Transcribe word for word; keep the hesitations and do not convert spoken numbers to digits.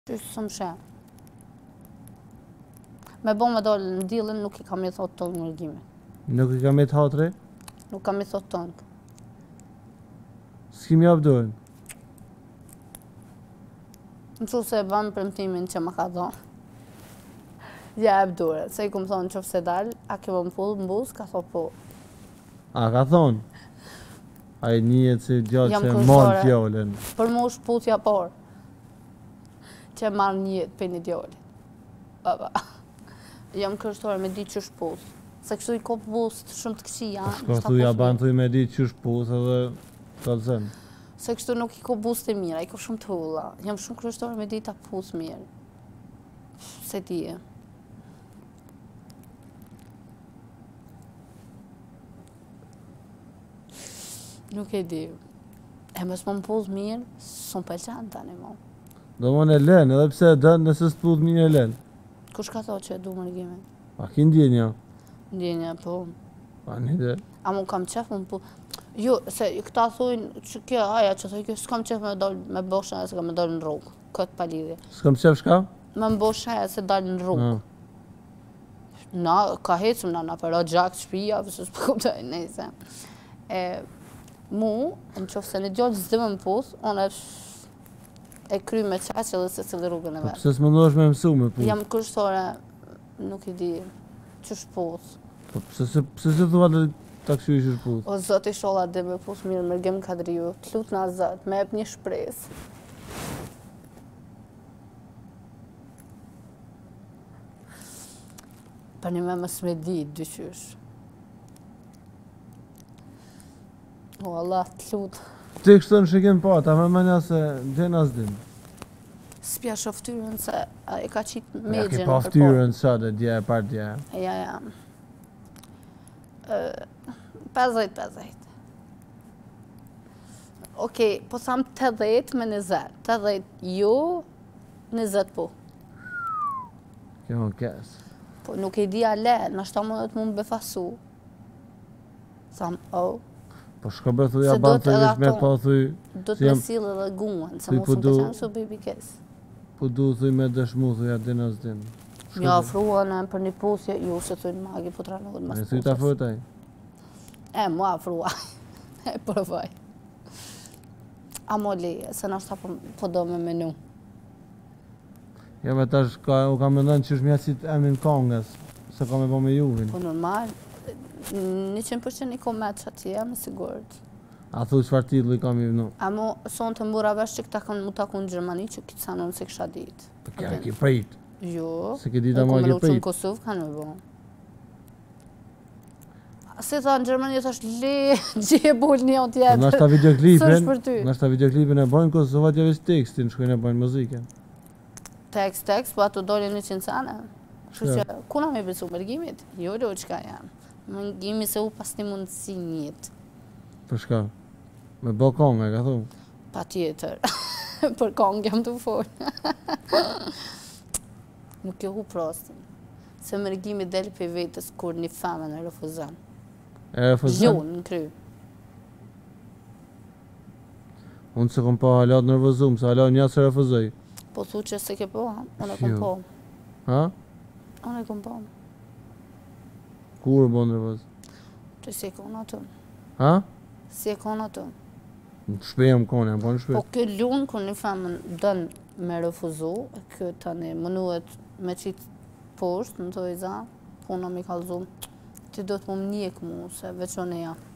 Qysh së më she. Me bo me dalë në dillën nuk i kam i thot tonë Mergimi. Nuk i kam i thot re? Nuk kam i thot tonë. S'kim jap dorën. Në që se e banë premtimin që më ka thonë. Ja e bdure, se i kumë thonë që fse dalë, a ke më pull në buzë, ka thonë po. A ka thonë? A i njët si djallë që e marë fjallën. Për mu shputja por, që e marë njët për një djallë. Baba, jam kërështore me di që shput. Se kështu i kopë buzë shumë të këqia. Shko thuja banë thuj me di që shput edhe të zënë. Se kështu nuk i kopë buzë të mira, i kopë shumë të hulla. Jam shumë kërështore me di ta puzë mirë. Se ti e. Nuk e di. E mësë më më puzë mirë, s'u pëlqen tani mo. Do më në len, edhe pse e dënë nëse s'puzë mirë e len. Kush ka tho që e du Mergimin? A ki ndjenja? Ndjenja, po. A një dhe? A mu kam qef më pu... Jo, se këta thujnë që kjo aja që thujnë kjo s'kam qef me dal me bosha se kam me dal në rrugë. Këtë palidhje. S'kam qef shka? Me më bosha se dal në rrugë. Na, ka hecëm na, na përra gjak shpija, përse s'pëkuptoj, nejse. E, mu, në qofë se në gjallë zdi më më pus, unë e kry me qaqë dhe se cilë rrugën e vetë. Pëse s'më ndosh me mësu me pus? Jam kërështore, nuk i di, që shpus. Pëse se thua dhe ta këshu i që shpus? O zot i sholla dhe me pus mirë, Mergim ka driju, të lut nga zot, me ep një shpres. Për një me mës me di, dyqysh. O Allah, të lut. Ti kështu në shikim pa, ta me menja se gjenë as din. S'pja shoftyrën se a e ka qitë me Ja gjenë. ki pa ftyrën sa dhe dje e par dje. Ja, ja. pesëdhjetë pesëdhjetë. Okej, po tham tetëdhjetë me njëzet. tetëdhjetë jo, njëzet po. Kjo më kes. Po nuk e di a le, nështë ta më dhe të më befasu. Tham, oh. Po shko bërë thuja banë të vish me po thuj... Do të me silë edhe guën, se mu së më të qanë së baby kes. Po du thuj me dëshmu thuja din as din. Një afrua në për një pusje, ju se thuj në Magi po të ranohet mas pusjes. E thuj të afrutaj? E, mu afrua. E përvaj. A mo leje, se nështë ta po do me menu. Ja me tash u kam mendojnë që është mjacit emin kongës, se ka me bo me juhin. Po normal, njëqind përqind Niko me që ati jam e sigurët. A thuj qëfar titulli kam i vënu? A mo, sonë të mbura vesh që këta kanë mu taku në Gjermani që këtë sanon se kësha ditë. Për kja ki prit. Jo, se ki dita ma ki prit. Në prit. Kosovë kanë me bo. Se tha në Gjermani, thash le, gje bull një o tjetër. Nështë ta videoklipin, Së për ty. nështë ta videoklipin e bojnë Kosova që veç tekstin, shkojnë e bojnë muzike. Tekst, tekst, po ato dole një qinë sana. Kështu që, kuna me besu Mergimit? Jo, do qka jam. Mergimi se u pas një mundësi njët. Për shka? Me bo kongë, e ka thu? Pa tjetër. Për kongë jam të folë. Nuk jo hu prostin. Se Mergimi del për vetës kur një femën e refuzan. E refuzan? Gjonë në kry. Unë se kom pa halat nërvëzum, se halat një se refuzoj. Po thu që se ke po, unë e kom po. Ha? Unë e kom po. Kur bo nërvëz? Që si e kona të. Ha? Si e kona të. Në shpej më kone, më kone shpej. Po kjo lunë kër një femën dënë me refuzu, e kjo tani mënuet me qitë poshtë, në të i za, puna mi kalzum, ti do të më njekë mu, se veç o ne ja.